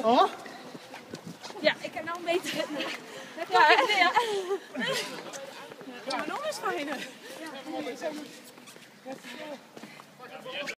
Oh? Ja, ik heb nou een betere. Ja, nog eens fijner.